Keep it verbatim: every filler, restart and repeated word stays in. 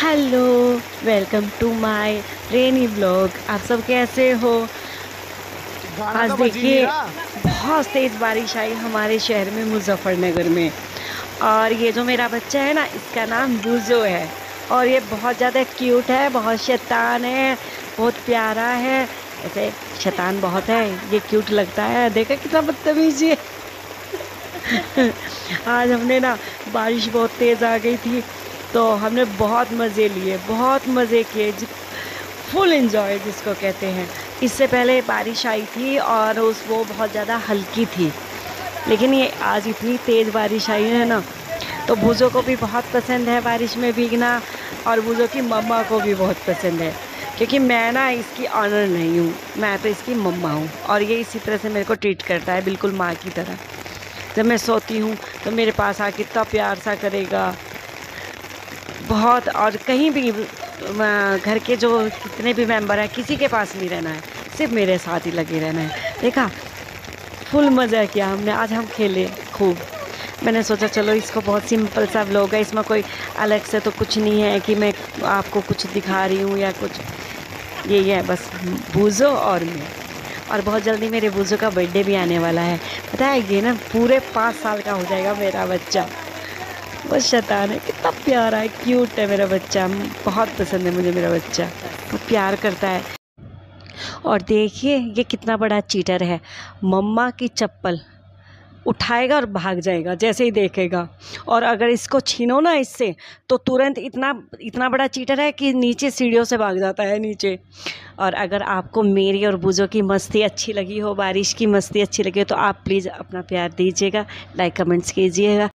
Hello, welcome to my rainy blog. आप सब कैसे हो? आज तो देखिए बहुत तेज़ बारिश आई हमारे शहर में, मुजफ्फरनगर में। और ये जो मेरा बच्चा है ना, इसका नाम बुजो है। और ये बहुत ज़्यादा क्यूट है, बहुत शैतान है, बहुत प्यारा है। ऐसे शैतान बहुत है, ये क्यूट लगता है। देखा कितना बदतमीज़ है। आज हमने ना, बारिश बहुत तेज़ आ गई थी तो हमने बहुत मज़े लिए, बहुत मज़े किए, फुल एंजॉय जिसको कहते हैं। इससे पहले बारिश आई थी और उस वो बहुत ज़्यादा हल्की थी, लेकिन ये आज इतनी तेज़ बारिश आई है ना, तो भूजो को भी बहुत पसंद है बारिश में भीगना। और भूजो की मम्मा को भी बहुत पसंद है, क्योंकि मैं ना इसकी ऑनर नहीं हूँ, मैं तो इसकी मम्मा हूँ। और ये इसी तरह से मेरे को ट्रीट करता है, बिल्कुल माँ की तरह। जब मैं सोती हूँ तो मेरे पास आके इतना प्यार सा करेगा बहुत। और कहीं भी घर के जो कितने भी मेंबर हैं, किसी के पास नहीं रहना है, सिर्फ मेरे साथ ही लगे रहना है। देखा, फुल मज़ा किया हमने। आज हम खेले खूब। मैंने सोचा चलो, इसको बहुत सिंपल सा व्लॉग है, इसमें कोई अलग से तो कुछ नहीं है कि मैं आपको कुछ दिखा रही हूँ या कुछ। यही है बस, बूजो और मैं। और बहुत जल्दी मेरे बूजो का बर्थडे भी आने वाला है। पता है, ये ना पूरे पाँच साल का हो जाएगा मेरा बच्चा। बहुत शैतान है, कितना प्यारा है, क्यूट है मेरा बच्चा। बहुत पसंद है मुझे मेरा बच्चा, बहुत प्यार करता है। और देखिए ये कितना बड़ा चीटर है, मम्मा की चप्पल उठाएगा और भाग जाएगा जैसे ही देखेगा। और अगर इसको छीनो ना इससे, तो तुरंत इतना इतना बड़ा चीटर है कि नीचे सीढ़ियों से भाग जाता है नीचे। और अगर आपको मेरी और बूजो की मस्ती अच्छी लगी हो, बारिश की मस्ती अच्छी लगी हो, तो आप प्लीज़ अपना प्यार दीजिएगा, लाइक कमेंट्स कीजिएगा।